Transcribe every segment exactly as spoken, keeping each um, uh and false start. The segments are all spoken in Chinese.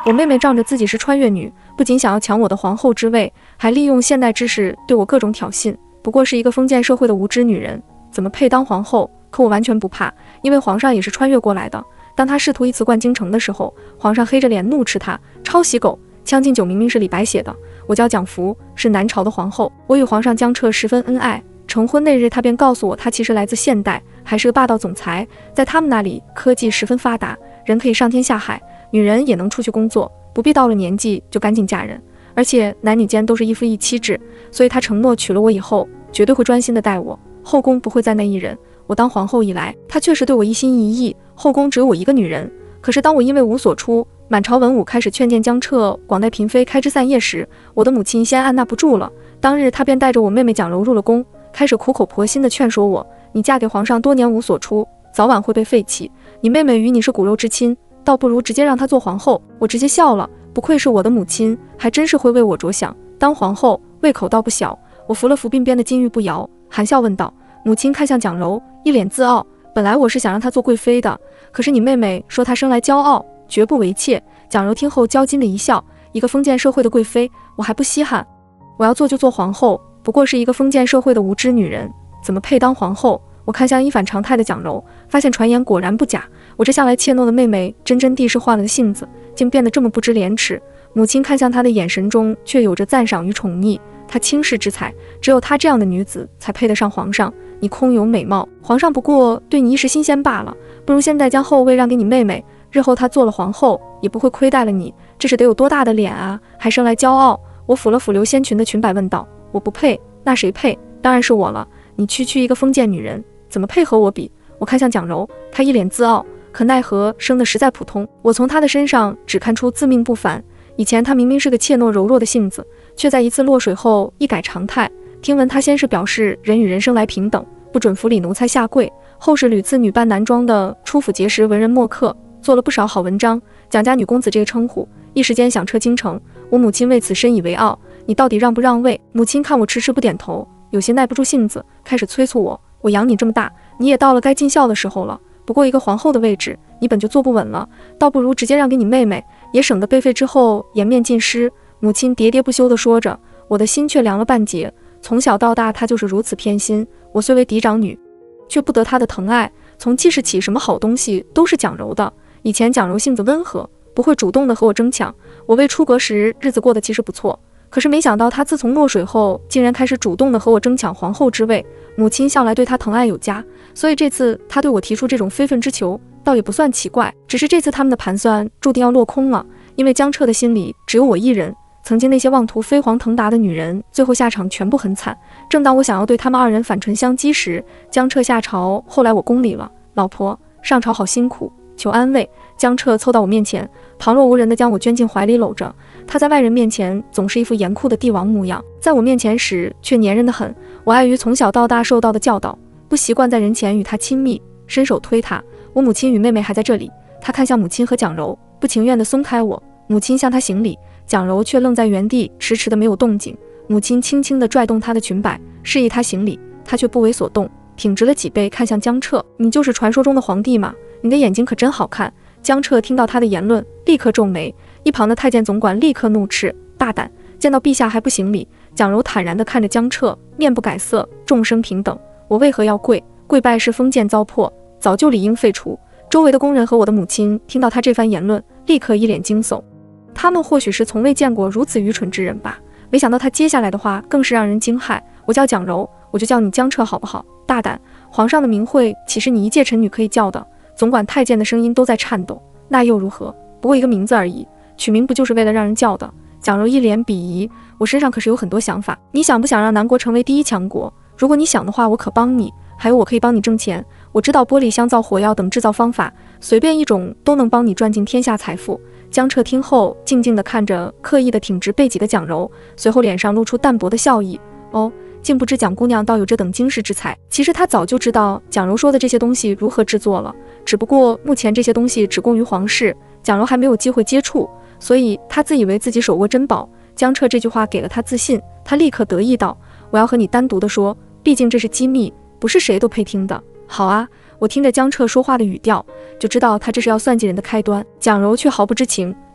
我妹妹仗着自己是穿越女，不仅想要抢我的皇后之位，还利用现代知识对我各种挑衅。不过是一个封建社会的无知女人，怎么配当皇后？可我完全不怕，因为皇上也是穿越过来的。当他试图一词灌京城的时候，皇上黑着脸怒斥他抄袭狗。将进酒明明是李白写的，我叫蒋福，是南朝的皇后。我与皇上江彻十分恩爱，成婚那日他便告诉我，他其实来自现代，还是个霸道总裁。在他们那里科技十分发达，人可以上天下海，女人也能出去工作，不必到了年纪就赶紧嫁人，而且男女间都是一夫一妻制。所以他承诺娶了我以后绝对会专心的待我，后宫不会再那一人。我当皇后以来，他确实对我一心一意，后宫只有我一个女人。可是当我因为无所出，满朝文武开始劝谏江彻广待嫔妃开枝散叶时，我的母亲先按捺不住了。当日她便带着我妹妹蒋柔入了宫，开始苦口婆心地劝说我，你嫁给皇上多年无所出，早晚会被废弃，你妹妹与你是骨肉之亲，倒不如直接让她做皇后。我直接笑了，不愧是我的母亲，还真是会为我着想，当皇后胃口倒不小。我扶了扶鬓边的金玉不摇，含笑问道。母亲看向蒋柔，一脸自傲，本来我是想让她做贵妃的，可是你妹妹说她生来骄傲，绝不为妾。蒋柔听后娇矜的一笑，一个封建社会的贵妃，我还不稀罕。我要做就做皇后，不过是一个封建社会的无知女人，怎么配当皇后？我看向一反常态的蒋柔，发现传言果然不假，我这向来怯懦的妹妹真真地是换了性子，竟变得这么不知廉耻。母亲看向她的眼神中却有着赞赏与宠溺，她轻视之才，只有她这样的女子才配得上皇上。你空有美貌，皇上不过对你一时新鲜罢了，不如现在将后位让给你妹妹，日后她做了皇后也不会亏待了你，这是得有多大的脸啊，还生来骄傲。我抚了抚流仙裙的裙摆问道，我不配，那谁配？当然是我了，你区区一个封建女人，怎么配和我比？我看向蒋柔，她一脸自傲，可奈何生得实在普通。我从她的身上只看出自命不凡，以前她明明是个怯懦柔弱的性子，却在一次落水后一改常态。听闻她先是表示人与人生来平等，不准服礼奴才下跪，后是屡次女扮男装的出府结识文人墨客，做了不少好文章。蒋家女公子这个称呼一时间响彻京城，我母亲为此深以为傲。你到底让不让位？母亲看我迟迟不点头，有些耐不住性子，开始催促我，我养你这么大，你也到了该尽孝的时候了，不过一个皇后的位置你本就坐不稳了，倒不如直接让给你妹妹，也省得被废之后颜面尽失。母亲喋喋不休地说着，我的心却凉了半截。从小到大她就是如此偏心，我虽为嫡长女，却不得她的疼爱。从记事起，什么好东西都是蒋柔的。以前蒋柔性子温和，不会主动的和我争抢，我未出阁时日子过得其实不错，可是没想到她自从落水后，竟然开始主动的和我争抢皇后之位。母亲向来对她疼爱有加，所以这次她对我提出这种非分之求，倒也不算奇怪。只是这次他们的盘算注定要落空了，因为江彻的心里只有我一人。曾经那些妄图飞黄腾达的女人，最后下场全部很惨。正当我想要对他们二人反唇相讥时，江彻下朝，后来我宫里了。老婆，上朝好辛苦，求安慰。江彻凑到我面前，旁若无人地将我圈进怀里搂着。他在外人面前总是一副严酷的帝王模样，在我面前时却黏人得很。我碍于从小到大受到的教导，不习惯在人前与他亲密，伸手推他。我母亲与妹妹还在这里。他看向母亲和蒋柔，不情愿地松开我。母亲向他行礼，蒋柔却愣在原地，迟迟的没有动静。母亲轻轻地拽动她的裙摆，示意她行礼，她却不为所动，挺直了脊背看向江彻。你就是传说中的皇帝吗？你的眼睛可真好看。江彻听到他的言论，立刻皱眉。一旁的太监总管立刻怒斥，大胆，见到陛下还不行礼。蒋柔坦然地看着江彻，面不改色，众生平等，我为何要跪？跪拜是封建糟粕，早就理应废除。周围的工人和我的母亲听到他这番言论，立刻一脸惊悚。他们或许是从未见过如此愚蠢之人吧，没想到他接下来的话更是让人惊骇。我叫蒋柔，我就叫你江彻好不好？大胆，皇上的名讳岂是你一介臣女可以叫的？总管太监的声音都在颤抖。那又如何？不过一个名字而已，取名不就是为了让人叫的？蒋柔一脸鄙夷，我身上可是有很多想法。你想不想让南国成为第一强国？如果你想的话，我可帮你。还有我可以帮你挣钱，我知道玻璃香皂、火药等制造方法，随便一种都能帮你赚进天下财富。江彻听后静静地看着刻意的挺直背脊的蒋柔，随后脸上露出淡薄的笑意。哦，竟不知蒋姑娘倒有这等惊世之才。其实他早就知道蒋柔说的这些东西如何制作了，只不过目前这些东西只供于皇室，蒋柔还没有机会接触，所以他自以为自己手握珍宝。江彻这句话给了他自信，他立刻得意道，我要和你单独的说，毕竟这是机密，不是谁都配听的。好啊，我听着江彻说话的语调，就知道他这是要算计人的开端。蒋柔却毫不知情，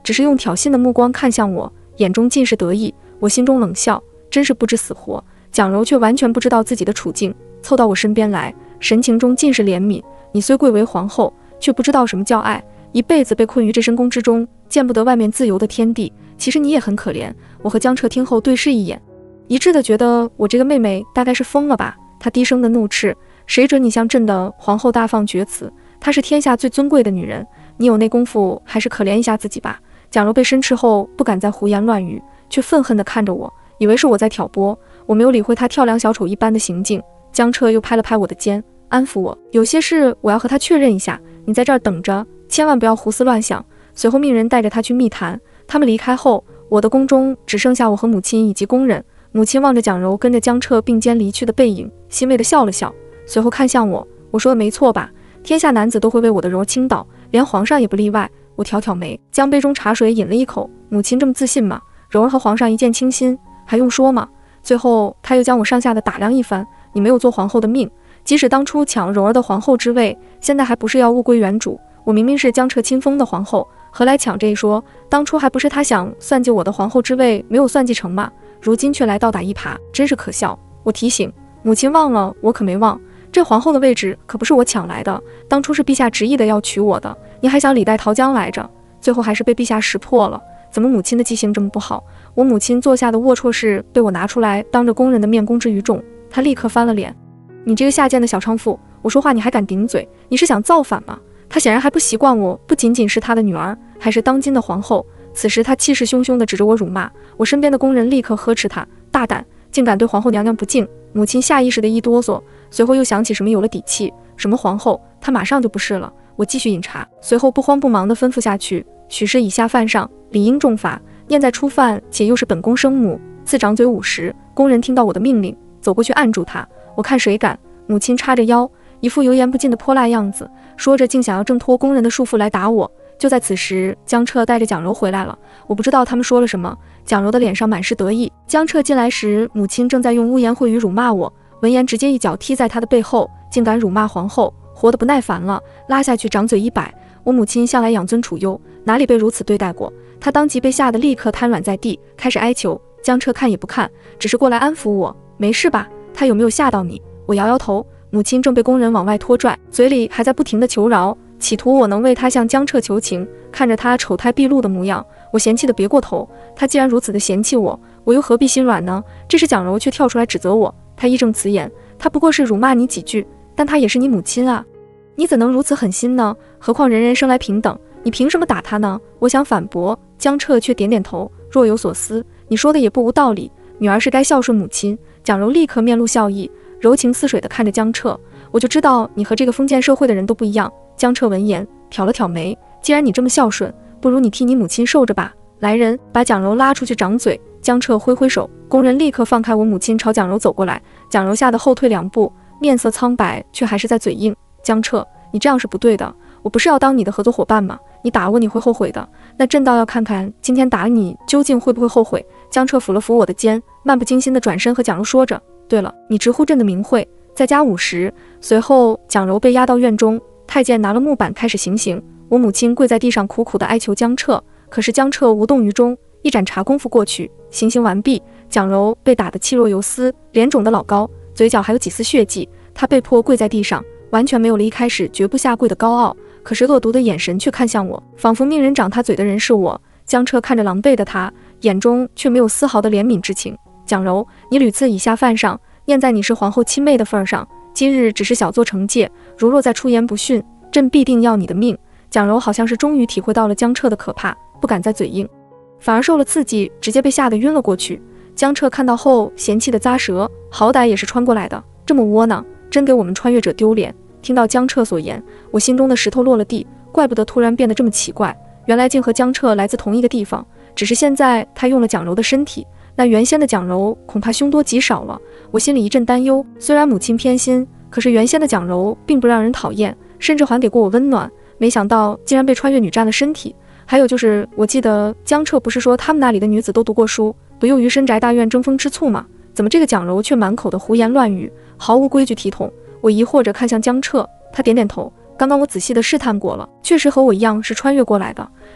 只是用挑衅的目光看向我，眼中尽是得意。我心中冷笑，真是不知死活。蒋柔却完全不知道自己的处境，凑到我身边来，神情中尽是怜悯。你虽贵为皇后，却不知道什么叫爱，一辈子被困于这深宫之中，见不得外面自由的天地。其实你也很可怜。我和江彻听后对视一眼，一致的觉得我这个妹妹大概是疯了吧。她低声的怒斥，谁准你向朕的皇后大放厥词？她是天下最尊贵的女人，你有那功夫还是可怜一下自己吧。蒋柔被申斥后不敢再胡言乱语，却愤恨地看着我，以为是我在挑拨。我没有理会她跳梁小丑一般的行径。江彻又拍了拍我的肩，安抚我，有些事我要和她确认一下，你在这儿等着，千万不要胡思乱想。随后命人带着她去密谈。他们离开后，我的宫中只剩下我和母亲以及宫人。母亲望着蒋柔跟着江彻并肩离去的背影，欣慰地笑了笑，随后看向我，我说的没错吧？天下男子都会为我的柔倾倒，连皇上也不例外。我挑挑眉，将杯中茶水饮了一口。母亲这么自信吗？柔儿和皇上一见倾心，还用说吗？最后他又将我上下的打量一番，你没有做皇后的命，即使当初抢柔儿的皇后之位，现在还不是要物归原主？我明明是江彻亲封的皇后，何来抢这一说？当初还不是他想算计我的皇后之位，没有算计成吗？如今却来倒打一耙，真是可笑。我提醒母亲忘了，我可没忘，这皇后的位置可不是我抢来的，当初是陛下执意的要娶我的，你还想李代桃僵来着，最后还是被陛下识破了。怎么母亲的记性这么不好？我母亲做下的龌龊事被我拿出来当着宫人的面公之于众，她立刻翻了脸。你这个下贱的小娼妇，我说话你还敢顶嘴？你是想造反吗？她显然还不习惯我不仅仅是她的女儿，还是当今的皇后。此时她气势汹汹地指着我辱骂，我身边的宫人立刻呵斥她，大胆，竟敢对皇后娘娘不敬。母亲下意识的一哆嗦，随后又想起什么有了底气，什么皇后，她马上就不是了。我继续饮茶，随后不慌不忙地吩咐下去，许是以下犯上，理应重罚。念在初犯，且又是本宫生母，赐掌嘴五十。宫人听到我的命令，走过去按住她，我看谁敢。母亲叉着腰，一副油盐不进的泼辣样子，说着竟想要挣脱宫人的束缚来打我。就在此时，江彻带着蒋柔回来了，我不知道他们说了什么。蒋柔的脸上满是得意。江彻进来时，母亲正在用污言秽语辱骂我，闻言直接一脚踢在他的背后，竟敢辱骂皇后，活得不耐烦了，拉下去掌嘴一摆。我母亲向来养尊处优，哪里被如此对待过？她当即被吓得立刻瘫软在地，开始哀求。江彻看也不看，只是过来安抚我，没事吧？他有没有吓到你？我摇摇头。母亲正被宫人往外拖拽，嘴里还在不停地求饶，企图我能为他向江彻求情。看着他丑态毕露的模样，我嫌弃的别过头。他既然如此的嫌弃我，我又何必心软呢？这时蒋柔却跳出来指责我，他义正辞严，他不过是辱骂你几句，但他也是你母亲啊，你怎能如此狠心呢？何况人人生来平等，你凭什么打他呢？我想反驳，江彻却点点头，若有所思。你说的也不无道理，女儿是该孝顺母亲。蒋柔立刻面露笑意，柔情似水地看着江彻，我就知道你和这个封建社会的人都不一样。江彻闻言挑了挑眉，既然你这么孝顺，不如你替你母亲受着吧。来人，把蒋柔拉出去掌嘴。江彻挥挥手，宫人立刻放开我母亲，朝蒋柔走过来。蒋柔吓得后退两步，面色苍白，却还是在嘴硬。江彻，你这样是不对的，我不是要当你的合作伙伴吗？你打我你会后悔的，那朕倒要看看今天打了你究竟会不会后悔。江彻抚了抚我的肩，漫不经心地转身和蒋柔说着，对了，你直呼朕的名讳，再加五十。随后蒋柔被押到院中，太监拿了木板开始行刑。我母亲跪在地上苦苦地哀求江彻，可是江彻无动于衷。一盏茶功夫过去，行刑完毕，蒋柔被打得气若游丝，脸肿得老高，嘴角还有几丝血迹。她被迫跪在地上，完全没有了一开始绝不下跪的高傲，可是恶毒的眼神却看向我，仿佛命人掌他嘴的人是我。江彻看着狼狈的他，眼中却没有丝毫的怜悯之情。蒋柔，你屡次以下犯上，念在你是皇后亲妹的份上，今日只是小作惩戒，如若再出言不逊，朕必定要你的命。蒋柔好像是终于体会到了江彻的可怕，不敢再嘴硬，反而受了刺激，直接被吓得晕了过去。江彻看到后嫌弃的咂舌，好歹也是穿过来的，这么窝囊，真给我们穿越者丢脸。听到江彻所言，我心中的石头落了地，怪不得突然变得这么奇怪，原来竟和江彻来自同一个地方，只是现在他用了蒋柔的身体，那原先的蒋柔恐怕凶多吉少了。我心里一阵担忧，虽然母亲偏心，可是原先的蒋柔并不让人讨厌，甚至还给过我温暖，没想到竟然被穿越女占了身体。还有就是，我记得江彻不是说他们那里的女子都读过书，不囿于深宅大院争风吃醋吗？怎么这个蒋柔却满口的胡言乱语，毫无规矩体统？我疑惑着看向江彻，他点点头，刚刚我仔细的试探过了，确实和我一样是穿越过来的。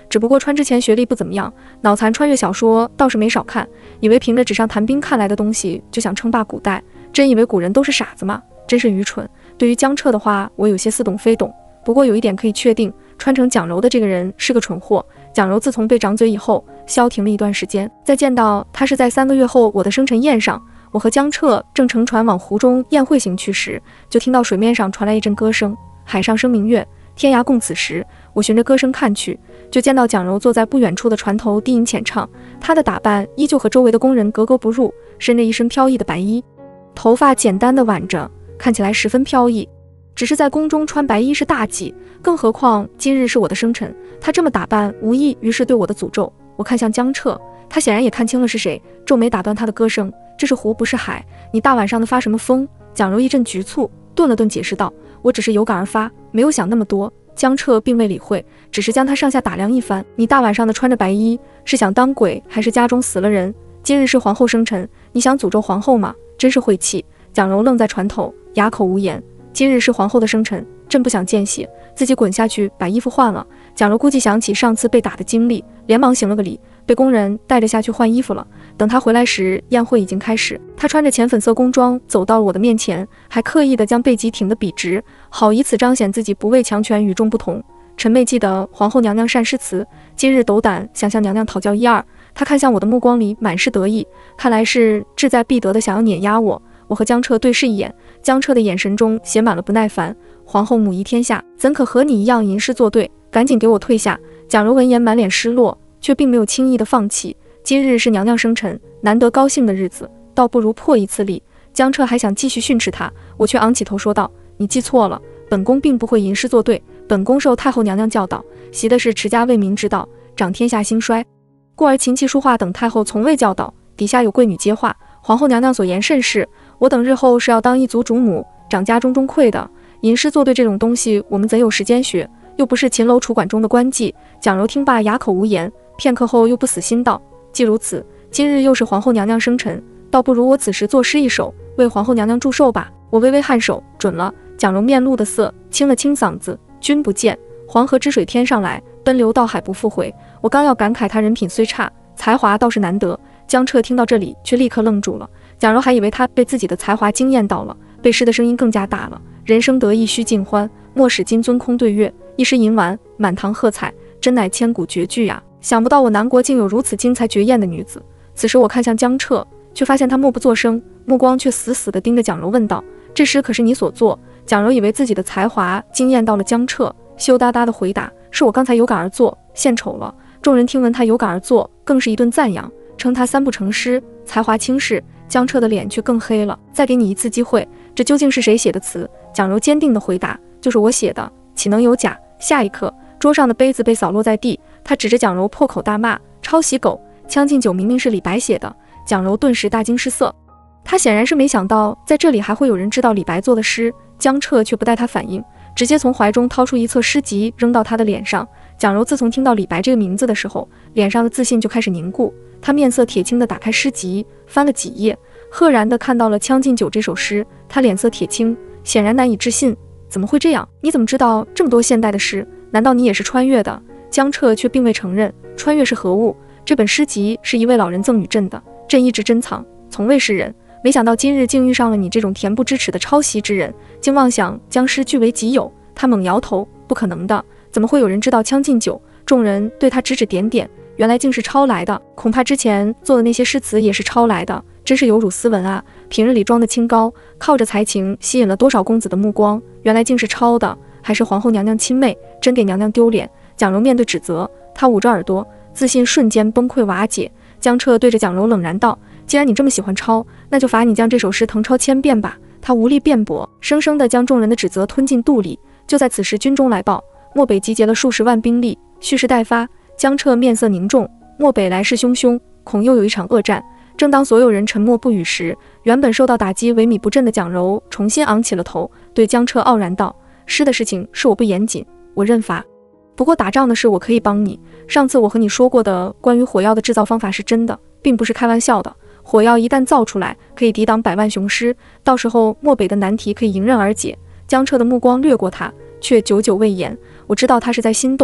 只不过川之前学历不怎么样，脑残穿越小说倒是没少看，以为凭着纸上谈兵看来的东西就想称霸古代，真以为古人都是傻子吗？真是愚蠢。对于江彻的话，我有些似懂非懂。不过有一点可以确定，穿成蒋柔的这个人是个蠢货。蒋柔自从被掌嘴以后，消停了一段时间，再见到他是在三个月后我的生辰宴上。我和江彻正乘船往湖中宴会行去时，就听到水面上传来一阵歌声，海上生明月，天涯共此时。我循着歌声看去，就见到蒋柔坐在不远处的船头低吟浅唱，她的打扮依旧和周围的工人格格不入，身着一身飘逸的白衣，头发简单的挽着，看起来十分飘逸。只是在宫中穿白衣是大忌，更何况今日是我的生辰，她这么打扮无异于是对我的诅咒。我看向江彻，他显然也看清了是谁，皱眉打断他的歌声，这是湖不是海，你大晚上的发什么疯？蒋柔一阵局促，顿了顿解释道，我只是有感而发，没有想那么多。江彻并未理会，只是将他上下打量一番，你大晚上的穿着白衣，是想当鬼还是家中死了人？今日是皇后生辰，你想诅咒皇后吗？真是晦气。蒋柔愣在船头，哑口无言。今日是皇后的生辰，朕不想见血，自己滚下去把衣服换了。蒋柔估计想起上次被打的经历，连忙行了个礼，被工人带着下去换衣服了。等他回来时，宴会已经开始。他穿着浅粉色工装走到了我的面前，还刻意地将背脊挺得笔直，好以此彰显自己不畏强权与众不同。臣妹记得皇后娘娘善诗词，今日斗胆想向娘娘讨教一二。他看向我的目光里满是得意，看来是志在必得的想要碾压我。我和江彻对视一眼，江彻的眼神中写满了不耐烦。皇后母仪天下，怎可和你一样吟诗作对？赶紧给我退下！蒋柔闻言满脸失落，却并没有轻易的放弃。今日是娘娘生辰，难得高兴的日子，倒不如破一次例。江彻还想继续训斥他，我却昂起头说道：你记错了，本宫并不会吟诗作对，本宫受太后娘娘教导，习的是持家为民之道，长天下兴衰。故而琴棋书画等太后从未教导，底下有贵女接话，皇后娘娘所言甚是。我等日后是要当一族主母，长家中中馈的，吟诗作对这种东西，我们怎有时间学？又不是秦楼楚馆中的官妓。蒋柔听罢哑口无言，片刻后又不死心道：既如此，今日又是皇后娘娘生辰，倒不如我此时作诗一首，为皇后娘娘祝寿吧。我微微颔首，准了。蒋柔面露的色，清了清嗓子：君不见，黄河之水天上来，奔流到海不复回。我刚要感慨他人品虽差，才华倒是难得。江彻听到这里，却立刻愣住了。蒋柔还以为他被自己的才华惊艳到了，背诗的声音更加大了：人生得意须尽欢，莫使金樽空对月。一诗吟完，满堂喝彩，真乃千古绝句呀！想不到我南国竟有如此精彩绝艳的女子。此时我看向江彻，却发现他默不作声，目光却死死地盯着蒋柔，问道：这诗可是你所作？蒋柔以为自己的才华惊艳到了江彻，羞答答地回答：是我刚才有感而作，献丑了。众人听闻他有感而作，更是一顿赞扬，称他三不成诗，才华轻视。江彻的脸却更黑了。再给你一次机会，这究竟是谁写的词？蒋柔坚定地回答：就是我写的，岂能有假？下一刻，桌上的杯子被扫落在地，他指着蒋柔破口大骂：抄袭狗！将进酒明明是李白写的。蒋柔顿时大惊失色，他显然是没想到在这里还会有人知道李白做的诗。江彻却不待他反应，直接从怀中掏出一册诗集扔到他的脸上。蒋柔自从听到李白这个名字的时候，脸上的自信就开始凝固，他面色铁青地打开诗集，翻了几页，赫然地看到了《将进酒》这首诗。他脸色铁青，显然难以置信。怎么会这样？你怎么知道这么多现代的诗？难道你也是穿越的？江彻却并未承认。穿越是何物？这本诗集是一位老人赠与朕的，朕一直珍藏，从未识人。没想到今日竟遇上了你这种恬不知耻的抄袭之人，竟妄想将诗据为己有。他猛摇头，不可能的，怎么会有人知道《将进酒》？众人对他指指点点，原来竟是抄来的，恐怕之前做的那些诗词也是抄来的，真是有辱斯文啊！平日里装的清高，靠着才情吸引了多少公子的目光，原来竟是抄的，还是皇后娘娘亲妹，真给娘娘丢脸！蒋柔面对指责，她捂着耳朵，自信瞬间崩溃瓦解。江彻对着蒋柔冷然道：既然你这么喜欢抄，那就罚你将这首诗誊抄千遍吧。他无力辩驳，生生地将众人的指责吞进肚里。就在此时，军中来报，漠北集结了数十万兵力，蓄势待发。江彻面色凝重，漠北来势汹汹，恐又有一场恶战。正当所有人沉默不语时，原本受到打击萎靡不振的蒋柔重新昂起了头，对江彻傲然道：诗的事情是我不严谨，我认罚。不过打仗的事我可以帮你。上次我和你说过的关于火药的制造方法是真的，并不是开玩笑的。火药一旦造出来，可以抵挡百万雄师，到时候漠北的难题可以迎刃而解。江彻的目光掠过他，却久久未言。我知道他是在心动。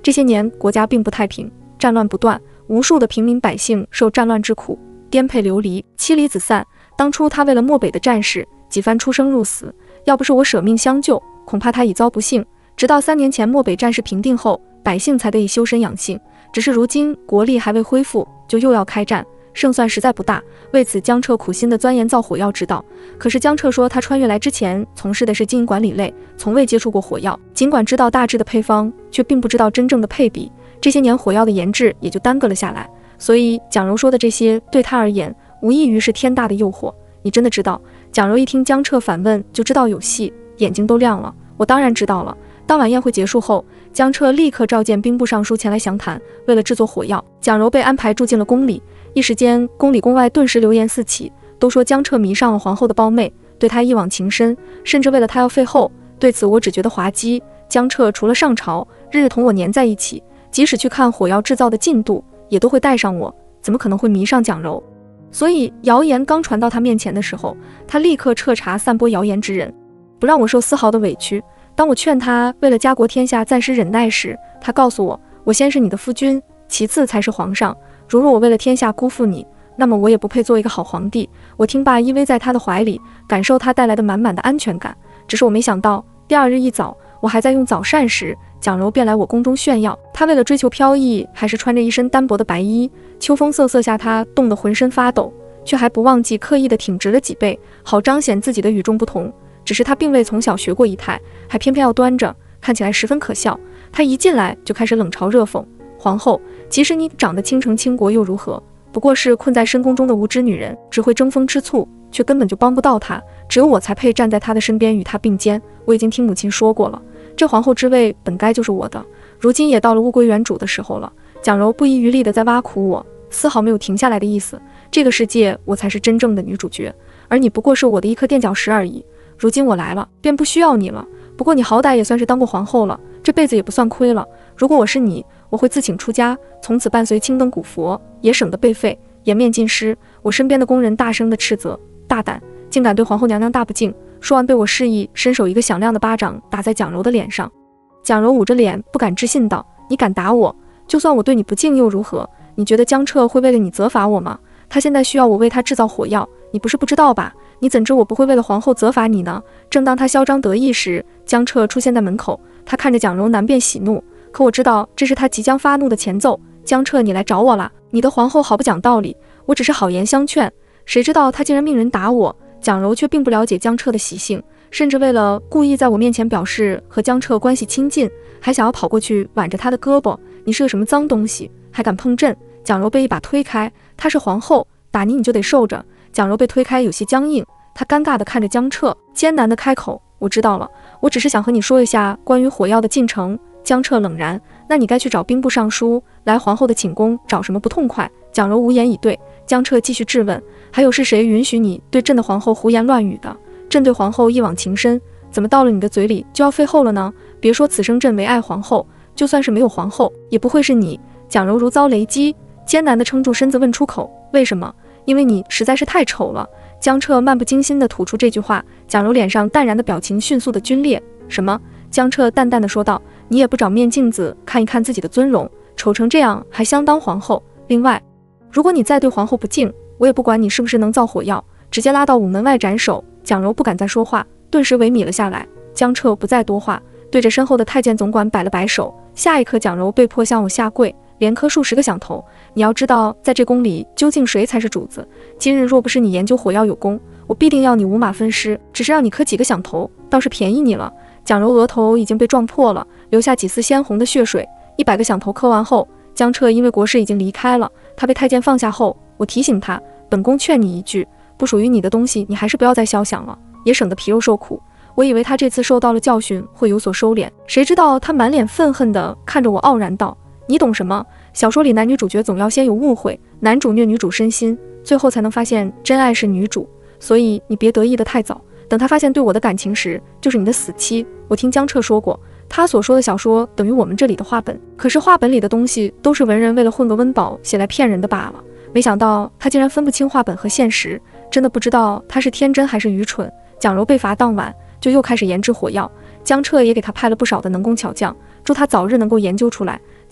这些年国家并不太平，战乱不断，无数的平民百姓受战乱之苦，颠沛流离，妻离子散。当初他为了漠北的战士几番出生入死，要不是我舍命相救，恐怕他已遭不幸。直到三年前漠北战事平定后，百姓才得以修身养性。只是如今国力还未恢复，就又要开战，胜算实在不大。为此，江彻苦心地钻研造火药之道。可是江彻说，他穿越来之前从事的是经营管理类，从未接触过火药，尽管知道大致的配方，却并不知道真正的配比。这些年火药的研制也就耽搁了下来。所以蒋柔说的这些对他而言，无异于是天大的诱惑。你真的知道？蒋柔一听江彻反问，就知道有戏，眼睛都亮了。我当然知道了。当晚宴会结束后，江彻立刻召见兵部尚书前来详谈。为了制作火药，蒋柔被安排住进了宫里。一时间，宫里宫外顿时流言四起，都说江彻迷上了皇后的胞妹，对她一往情深，甚至为了她要废后。对此我只觉得滑稽。江彻除了上朝，日日同我黏在一起，即使去看火药制造的进度，也都会带上我，怎么可能会迷上蒋柔？所以谣言刚传到他面前的时候，他立刻彻查散播谣言之人，不让我受丝毫的委屈。当我劝他为了家国天下暂时忍耐时，他告诉我，我先是你的夫君，其次才是皇上。如若我为了天下辜负你，那么我也不配做一个好皇帝。我听罢依偎在他的怀里，感受他带来的满满的安全感。只是我没想到，第二日一早，我还在用早膳时，蒋柔便来我宫中炫耀。她为了追求飘逸，还是穿着一身单薄的白衣，秋风瑟瑟下，她冻得浑身发抖，却还不忘记刻意的挺直了脊背，好彰显自己的与众不同。只是她并未从小学过仪态，还偏偏要端着，看起来十分可笑。她一进来就开始冷嘲热讽：皇后，即使你长得倾城倾国又如何？不过是困在深宫中的无知女人，只会争风吃醋，却根本就帮不到她。只有我才配站在她的身边，与她并肩。我已经听母亲说过了，这皇后之位本该就是我的，如今也到了物归原主的时候了。蒋柔不遗余力地在挖苦我，丝毫没有停下来的意思。这个世界，我才是真正的女主角，而你不过是我的一颗垫脚石而已。如今我来了，便不需要你了。不过你好歹也算是当过皇后了，这辈子也不算亏了。如果我是你，我会自请出家，从此伴随青灯古佛，也省得被废，颜面尽失。我身边的宫人大声地斥责：大胆，竟敢对皇后娘娘大不敬！说完被我示意，伸手一个响亮的巴掌打在蒋柔的脸上。蒋柔捂着脸，不敢置信道：你敢打我？就算我对你不敬又如何？你觉得江彻会为了你责罚我吗？他现在需要我为他制造火药，你不是不知道吧？你怎知我不会为了皇后责罚你呢？正当他嚣张得意时，江彻出现在门口，他看着蒋柔难辨喜怒，可我知道这是他即将发怒的前奏。江彻，你来找我了？你的皇后好不讲道理，我只是好言相劝，谁知道他竟然命人打我。蒋柔却并不了解江彻的习性，甚至为了故意在我面前表示和江彻关系亲近，还想要跑过去挽着他的胳膊。你是个什么脏东西，还敢碰朕？蒋柔被一把推开，她是皇后，打你你就得受着。蒋柔被推开有些僵硬，她尴尬地看着江彻，艰难地开口：我知道了，我只是想和你说一下关于火药的进程。江彻冷然：那你该去找兵部尚书，来皇后的寝宫找什么不痛快？蒋柔无言以对。江彻继续质问：还有是谁允许你对朕的皇后胡言乱语的？朕对皇后一往情深，怎么到了你的嘴里就要废后了呢？别说此生朕唯爱皇后，就算是没有皇后，也不会是你。蒋柔如遭雷击，艰难地撑住身子问出口：为什么？因为你实在是太丑了。江彻漫不经心地吐出这句话，蒋柔脸上淡然的表情迅速地皲裂。什么？江彻淡淡地说道：你也不找面镜子看一看自己的尊容，丑成这样还相当皇后。另外，如果你再对皇后不敬，我也不管你是不是能造火药，直接拉到午门外斩首。蒋柔不敢再说话，顿时萎靡了下来。江彻不再多话，对着身后的太监总管摆了摆手。下一刻，蒋柔被迫向我下跪，连磕数十个响头。你要知道，在这宫里究竟谁才是主子？今日若不是你研究火药有功，我必定要你五马分尸。只是让你磕几个响头，倒是便宜你了。蒋柔额头已经被撞破了，留下几丝鲜红的血水。一百个响头磕完后，江彻因为国事已经离开了。他被太监放下后，我提醒他：本宫劝你一句，不属于你的东西，你还是不要再肖想了，也省得皮肉受苦。我以为他这次受到了教训，会有所收敛，谁知道他满脸愤恨地看着我，傲然道：你懂什么？小说里男女主角总要先有误会，男主虐女主身心，最后才能发现真爱是女主。所以你别得意得太早，等他发现对我的感情时，就是你的死期。我听江彻说过，他所说的小说等于我们这里的话本，可是话本里的东西都是文人为了混个温饱写来骗人的罢了。没想到他竟然分不清话本和现实，真的不知道他是天真还是愚蠢。蒋柔被罚当晚就又开始研制火药，江彻也给他派了不少的能工巧匠，祝他早日能够研究出来。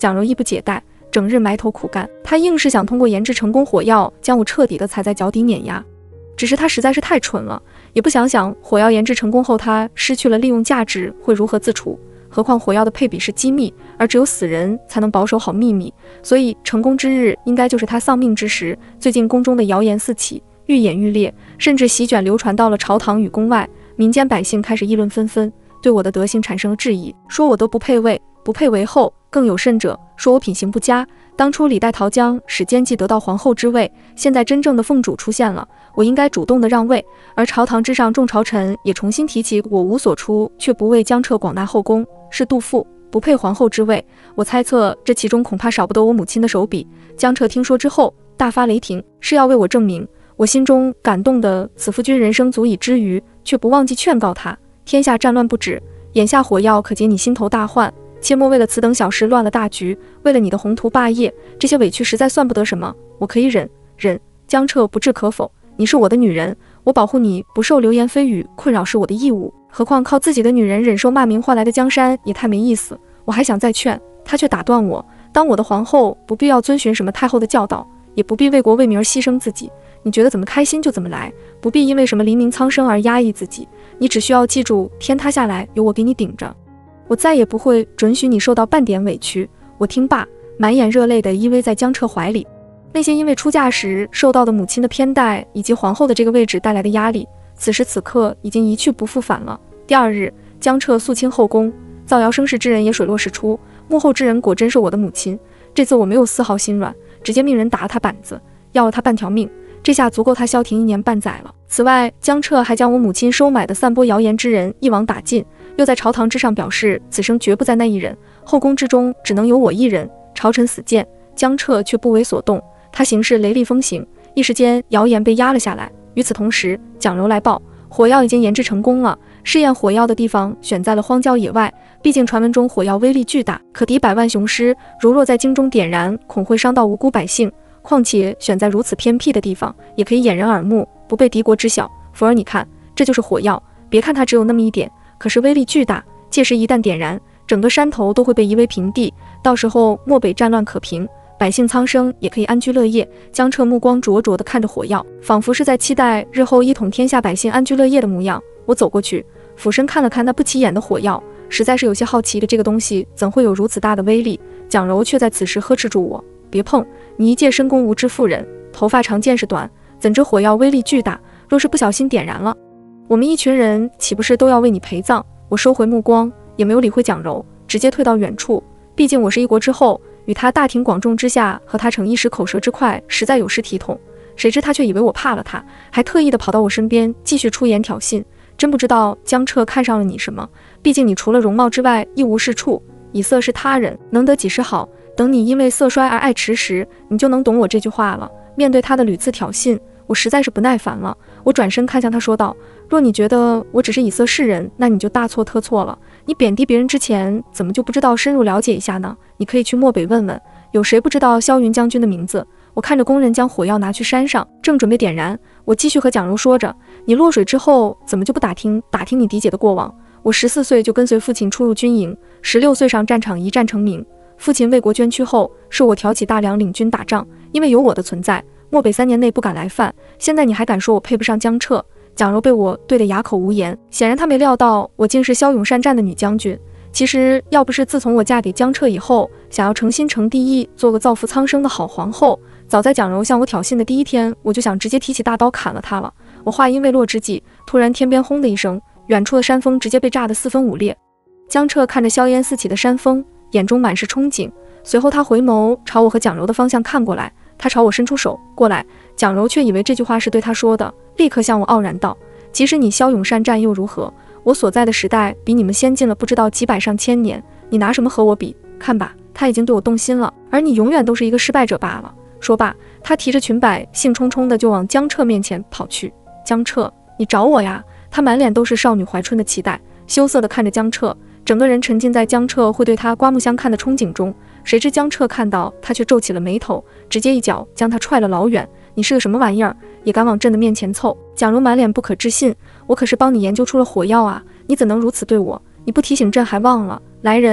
蒋柔亦不解带，整日埋头苦干。他硬是想通过研制成功火药将我彻底的踩在脚底碾压，只是他实在是太蠢了，也不想想火药研制成功后他失去了利用价值会如何自处。何况火药的配比是机密，而只有死人才能保守好秘密，所以成功之日应该就是他丧命之时。最近宫中的谣言四起，愈演愈烈，甚至席卷流传到了朝堂与宫外，民间百姓开始议论纷纷，对我的德行产生了质疑，说我都不配位，不配为后，更有甚者，说我品行不佳。当初李代桃僵使奸计得到皇后之位，现在真正的凤主出现了，我应该主动的让位。而朝堂之上众朝臣也重新提起我无所出，却不为江彻广纳后宫，是妒妇，不配皇后之位。我猜测这其中恐怕少不得我母亲的手笔。江彻听说之后大发雷霆，是要为我证明。我心中感动的此夫君人生足以之余，却不忘记劝告他，天下战乱不止，眼下火药可解你心头大患，切莫为了此等小事乱了大局，为了你的宏图霸业，这些委屈实在算不得什么，我可以忍忍。江彻不置可否，你是我的女人，我保护你不受流言蜚语困扰是我的义务，何况靠自己的女人忍受骂名换来的江山也太没意思。我还想再劝他，却打断我，当我的皇后不必要遵循什么太后的教导，也不必为国为民而牺牲自己，你觉得怎么开心就怎么来，不必因为什么黎明苍生而压抑自己，你只需要记住天塌下来有我给你顶着，我再也不会准许你受到半点委屈。我听罢满眼热泪地依偎在江彻怀里，那些因为出嫁时受到的母亲的偏待以及皇后的这个位置带来的压力，此时此刻已经一去不复返了。第二日，江彻肃清后宫，造谣生事之人也水落石出，幕后之人果真是我的母亲。这次我没有丝毫心软，直接命人打了他板子，要了他半条命，这下足够他消停一年半载了。此外，江彻还将我母亲收买的散播谣言之人一网打尽，又在朝堂之上表示此生绝不再那一人，后宫之中只能有我一人。朝臣死谏，江彻却不为所动，他行事雷厉风行，一时间谣言被压了下来。与此同时，蒋柔来报，火药已经研制成功了，试验火药的地方选在了荒郊野外，毕竟传闻中火药威力巨大，可敌百万雄师，如若在京中点燃，恐会伤到无辜百姓。况且选在如此偏僻的地方，也可以掩人耳目，不被敌国知晓。福儿，你看，这就是火药，别看它只有那么一点，可是威力巨大，届时一旦点燃，整个山头都会被夷为平地，到时候漠北战乱可平，百姓苍生也可以安居乐业。江彻目光灼灼地看着火药，仿佛是在期待日后一统天下百姓安居乐业的模样。我走过去，俯身看了看那不起眼的火药，实在是有些好奇的，这个东西怎会有如此大的威力？蒋柔却在此时呵斥住我，别碰，你一介深宫无知妇人，头发长见识短，怎知火药威力巨大，若是不小心点燃了，我们一群人岂不是都要为你陪葬？我收回目光，也没有理会蒋柔，直接退到远处。毕竟我是一国之后，与他大庭广众之下和他逞一时口舌之快，实在有失体统。谁知他却以为我怕了他，还特意的跑到我身边继续出言挑衅。真不知道江彻看上了你什么，毕竟你除了容貌之外一无是处，以色侍他人，能得几时好？等你因为色衰而爱弛时，你就能懂我这句话了。面对他的屡次挑衅，我实在是不耐烦了。我转身看向他说道，若你觉得我只是以色侍人，那你就大错特错了。你贬低别人之前，怎么就不知道深入了解一下呢？你可以去漠北问问，有谁不知道萧云将军的名字？我看着工人将火药拿去山上，正准备点燃，我继续和蒋柔说着，你落水之后怎么就不打听打听你嫡姐的过往？我十四岁就跟随父亲出入军营，十六岁上战场一战成名。父亲为国捐躯后，是我挑起大梁领军打仗，因为有我的存在，漠北三年内不敢来犯。现在你还敢说我配不上江彻？蒋柔被我对得哑口无言，显然他没料到我竟是骁勇善战的女将军。其实要不是自从我嫁给江彻以后，想要诚心诚地意做个造福苍生的好皇后，早在蒋柔向我挑衅的第一天，我就想直接提起大刀砍了她了。我话音未落之际，突然天边轰的一声，远处的山峰直接被炸得四分五裂。江彻看着硝烟四起的山峰，眼中满是憧憬，随后他回眸朝我和蒋柔的方向看过来，他朝我伸出手过来，蒋柔却以为这句话是对他说的，立刻向我傲然道，即使你骁勇善战又如何？我所在的时代比你们先进了不知道几百上千年，你拿什么和我比？看吧，他已经对我动心了，而你永远都是一个失败者罢了。说罢，他提着裙摆兴冲冲的就往江彻面前跑去。江彻，你找我呀？他满脸都是少女怀春的期待，羞涩地看着江彻，整个人沉浸在江彻会对他刮目相看的憧憬中。谁知江彻看到他却皱起了眉头，直接一脚将他踹了老远。你是个什么玩意儿，也敢往朕的面前凑？蒋柔满脸不可置信，我可是帮你研究出了火药啊，你怎能如此对我？你不提醒朕还忘了。来人！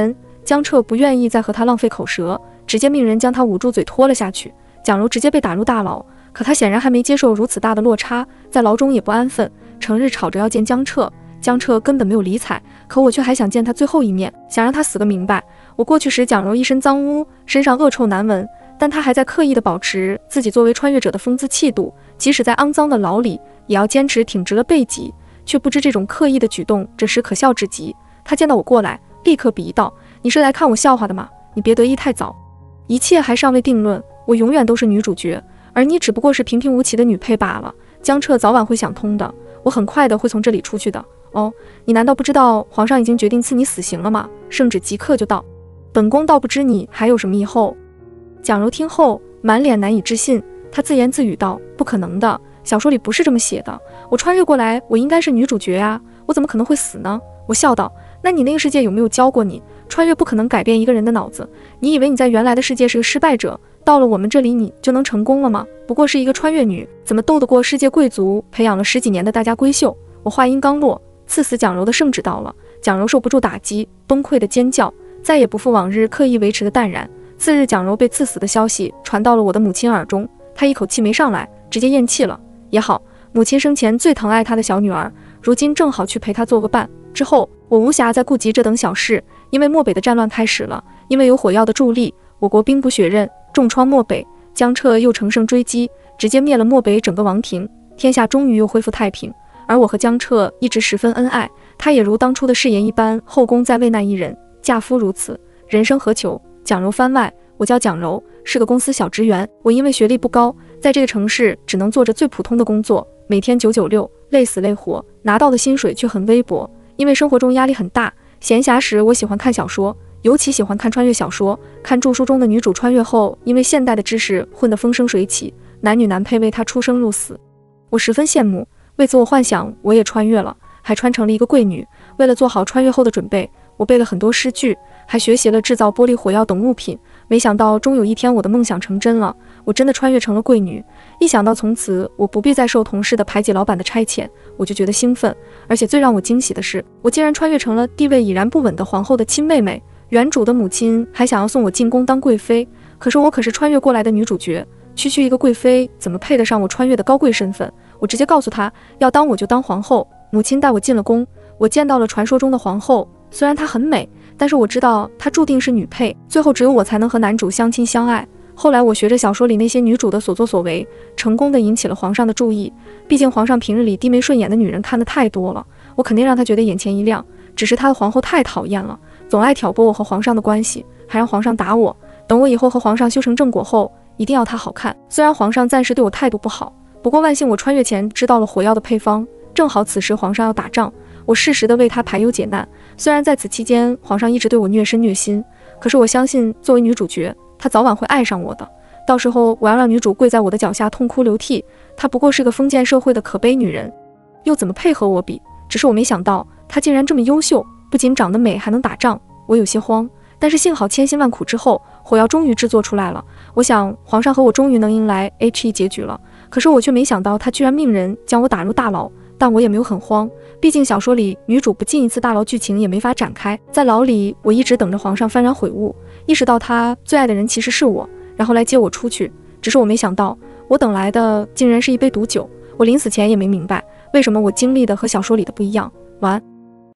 江彻不愿意再和他浪费口舌，直接命人将他捂住嘴拖了下去。蒋柔直接被打入大牢，可他显然还没接受如此大的落差，在牢中也不安分，成日吵着要见江彻。江彻根本没有理睬，可我却还想见他最后一面，想让他死个明白。我过去时，蒋柔一身脏污，身上恶臭难闻，但他还在刻意地保持自己作为穿越者的风姿气度，即使在肮脏的牢里，也要坚持挺直了背脊，却不知这种刻意的举动，这时可笑至极。他见到我过来，立刻鄙夷道：“你是来看我笑话的吗？你别得意太早，一切还尚未定论，我永远都是女主角，而你只不过是平平无奇的女配罢了。江彻早晚会想通的，我很快的会从这里出去的。哦，你难道不知道皇上已经决定赐你死刑了吗？圣旨即刻就到，本宫倒不知你还有什么以后。”蒋柔听后满脸难以置信，她自言自语道：“不可能的，小说里不是这么写的，我穿越过来，我应该是女主角啊，我怎么可能会死呢？”我笑道：“那你那个世界有没有教过你，穿越不可能改变一个人的脑子？你以为你在原来的世界是个失败者，到了我们这里你就能成功了吗？不过是一个穿越女，怎么斗得过世界贵族培养了十几年的大家闺秀？”我话音刚落，赐死蒋柔的圣旨到了，蒋柔受不住打击，崩溃的尖叫，再也不复往日刻意维持的淡然。次日，蒋柔被赐死的消息传到了我的母亲耳中，她一口气没上来，直接咽气了。也好，母亲生前最疼爱她的小女儿，如今正好去陪她做个伴。之后，我无暇再顾及这等小事，因为漠北的战乱开始了，因为有火药的助力，我国兵不血刃，重创漠北，江彻又乘胜追击，直接灭了漠北整个王庭，天下终于又恢复太平。而我和江彻一直十分恩爱，他也如当初的誓言一般，后宫再未难一人，嫁夫如此，人生何求？蒋柔番外，我叫蒋柔，是个公司小职员。我因为学历不高，在这个城市只能做着最普通的工作，每天九九六，累死累活，拿到的薪水却很微薄。因为生活中压力很大，闲暇时我喜欢看小说，尤其喜欢看穿越小说，看著书中的女主穿越后，因为现代的知识混得风生水起，男女男配为她出生入死，我十分羡慕。为此我幻想我也穿越了，还穿成了一个贵女。为了做好穿越后的准备，我背了很多诗句，还学习了制造玻璃火药等物品。没想到终有一天我的梦想成真了，我真的穿越成了贵女。一想到从此我不必再受同事的排挤、老板的差遣，我就觉得兴奋。而且最让我惊喜的是，我竟然穿越成了地位已然不稳的皇后的亲妹妹。原主的母亲还想要送我进宫当贵妃，可是我可是穿越过来的女主角，区区一个贵妃怎么配得上我穿越的高贵身份？我直接告诉她，要当我就当皇后。母亲带我进了宫，我见到了传说中的皇后，虽然她很美，但是我知道她注定是女配，最后只有我才能和男主相亲相爱。后来我学着小说里那些女主的所作所为，成功的引起了皇上的注意。毕竟皇上平日里低眉顺眼的女人看得太多了，我肯定让他觉得眼前一亮。只是他的皇后太讨厌了，总爱挑拨我和皇上的关系，还让皇上打我。等我以后和皇上修成正果后，一定要他好看。虽然皇上暂时对我态度不好，不过万幸我穿越前知道了火药的配方，正好此时皇上要打仗，我适时的为他排忧解难。虽然在此期间皇上一直对我虐身虐心，可是我相信作为女主角，他早晚会爱上我的。到时候我要让女主跪在我的脚下痛哭流涕，她不过是个封建社会的可悲女人，又怎么配和我比？只是我没想到她竟然这么优秀，不仅长得美，还能打仗。我有些慌，但是幸好千辛万苦之后，火药终于制作出来了。我想皇上和我终于能迎来 H E 结局了。可是我却没想到他居然命人将我打入大牢，但我也没有很慌，毕竟小说里女主不进一次大牢剧情也没法展开。在牢里我一直等着皇上幡然悔悟，意识到他最爱的人其实是我，然后来接我出去。只是我没想到，我等来的竟然是一杯毒酒。我临死前也没明白，为什么我经历的和小说里的不一样。晚安。